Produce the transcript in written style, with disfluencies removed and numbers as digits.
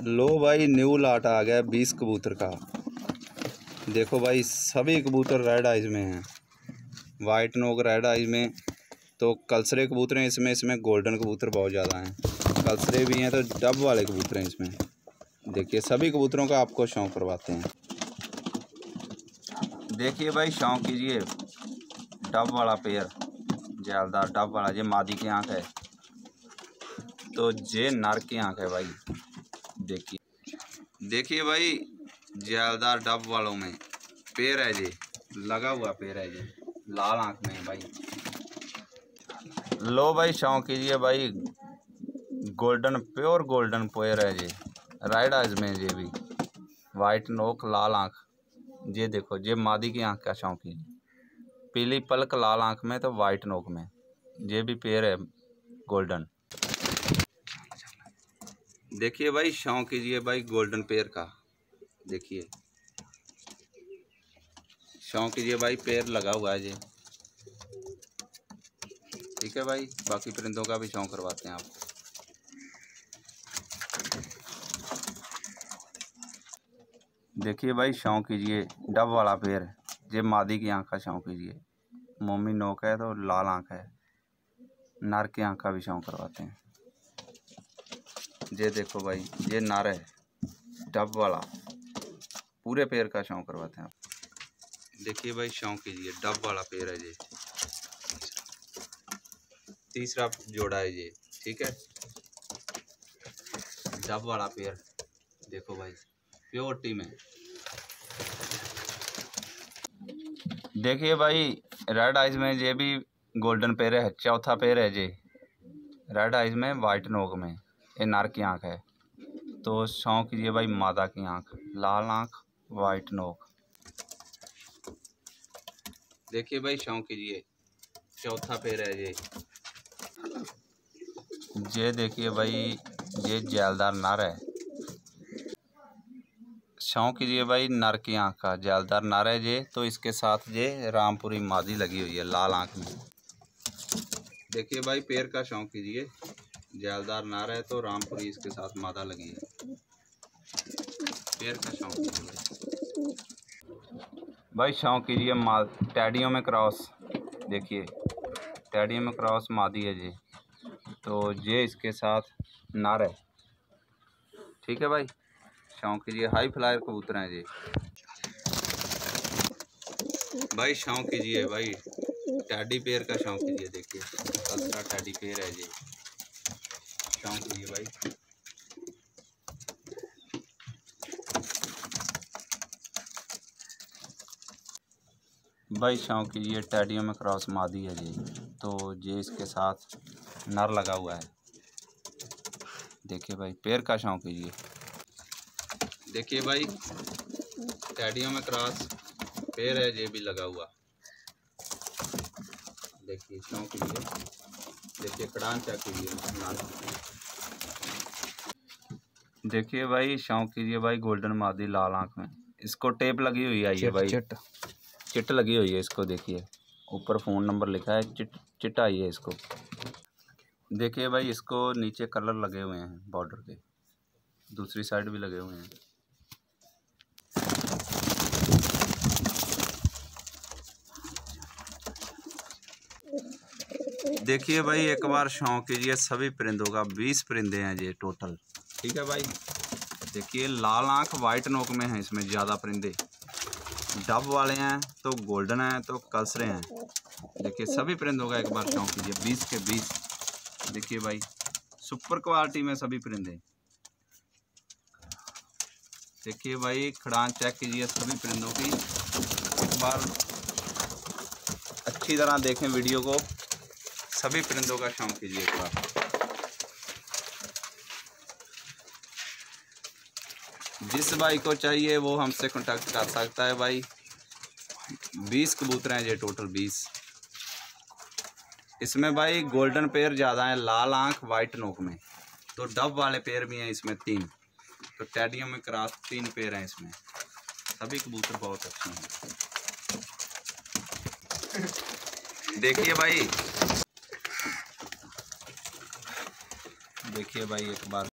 लो भाई, न्यू लाट आ गया 20 कबूतर का। देखो भाई, सभी कबूतर रेड आइज में हैं, वाइट नोक रेड आइज में। तो कलसरे कबूतर हैं इसमें, गोल्डन कबूतर बहुत ज़्यादा हैं। कलसरे भी हैं तो डब वाले कबूतर हैं इसमें। देखिए, सभी कबूतरों का आपको शौक़ करवाते हैं। देखिए भाई, शौक़ कीजिए। डब वाला पेयर, जैलदार डब वाला, ये मादी की आँख है तो ये नर की आँख है भाई। देखिए भाई, जैलदार डब वालों में पेड़ है, ये लगा हुआ पेड़ है, ये लाल आँख में है भाई। लो भाई, शौक़ कीजिए भाई। गोल्डन, प्योर गोल्डन पेयर है ये, राइड आइज में, ये भी वाइट नोक लाल आँख। ये देखो, ये मादी की आँख का शौक़ कीजिए। पीली पलक लाल आँख में तो वाइट नोक में, ये भी पेयर है गोल्डन। देखिए भाई, शौक़ कीजिए भाई गोल्डन पेयर का। देखिए, शौक़ कीजिए भाई, पेड़ लगा हुआ है ये। ठीक है भाई, बाकी परिंदों का भी शौक़ करवाते हैं आपको। देखिए भाई, शौक़ कीजिए डब वाला पेड़, ये मादी की आँख का शौक़ कीजिए। मोमी नोक है तो लाल आँख है, नर की आँख का भी शौक़ करवाते हैं। ये देखो भाई, ये नर है डब वाला, पूरे पेड़ का शौक़ करवाते हैं आप। देखिए भाई, शौक़ कीजिए डब वाला पेड़ है ये, तीसरा जोड़ा है ये। ठीक है, डब वाला पेड़ देखो भाई, प्योरिटी में। देखिए भाई, रेड आइज में ये भी गोल्डन पेड़ है, चौथा पेड़ है ये। रेड आइज में वाइट नोक में, ये नर की आँख है। तो शौक़ कीजिए भाई मादा की आँख, लाल आँख वाइट नोक। देखिए भाई, शौक़ कीजिए चौथा पेड़ है ये। देखिए भाई, ये जैलदार नर है। शौक़ कीजिए भाई नर की आँख का, जैलदार नर है ये। तो इसके साथ ये रामपुरी मादी लगी हुई है लाल आँख में। देखिए भाई, पेड़ का शौक़ कीजिए, जैलदार नर है तो रामपुरी इसके साथ मादा लगी है। पेड़ का शौक़ कीजिए भाई, शौक़ कीजिए टैडियों में क्रॉस। देखिए, टैडियों में क्रॉस मादी है ये, तो ये इसके साथ नर है। ठीक है भाई, शौक़ कीजिए। हाई फ्लायर कबूतर हैं ये भाई। शौक़ कीजिए भाई, टैडी पेयर का शौक़ कीजिए। देखिए, कलसरा टैडी पेयर है ये, शौक़ कीजिए भाई। भाई शौक़ कीजिए, टैडियों में क्रॉस मादी है ये, तो ये इसके साथ नर लगा हुआ है। देखिए भाई, पेयर का शौक़ कीजिए। देखिए भाई, टैडियों में क्रॉस पेयर है, ये भी लगा हुआ। देखिए, शौक़ कीजिए। देखिए, कड़ान चेक कीजिए। देखिए भाई, शौक़ कीजिए भाई, गोल्डन मादी लाल आँख में, इसको टेप लगी हुई है ये भाई, चिट लगी हुई है इसको। देखिए, ऊपर फ़ोन नंबर लिखा है, चिट आई है इसको। देखिए भाई, इसको नीचे कलर लगे हुए हैं बॉर्डर के, दूसरी साइड भी लगे हुए हैं। देखिए भाई, एक बार शौक़ कीजिए सभी परिंदों का। 20 परिंदे हैं ये टोटल। ठीक है भाई, देखिए, लाल आँख वाइट नोक में है इसमें ज़्यादा परिंदे। डब वाले हैं तो गोल्डन हैं तो कलसरे हैं। देखिए, सभी परिंदों का एक बार शौक़ कीजिए। 20 के 20। देखिए भाई, सुपर क्वालिटी में सभी परिंदे। देखिए भाई, खड़ान चेक कीजिए सभी परिंदों की। एक बार अच्छी तरह देखें वीडियो को, सभी परिंदों का शौक़ कीजिए एक बार। जिस भाई को चाहिए वो हमसे कांटेक्ट कर सकता है भाई। 20 कबूतर हैं ये टोटल, 20। इसमें भाई गोल्डन पेयर ज़्यादा है, लाल आँख वाइट नोक में। तो डब वाले पेयर भी हैं इसमें 3। तो टैडियों में क्रॉस 3 पेयर हैं इसमें। सभी कबूतर बहुत अच्छे हैं। देखिए भाई, एक बार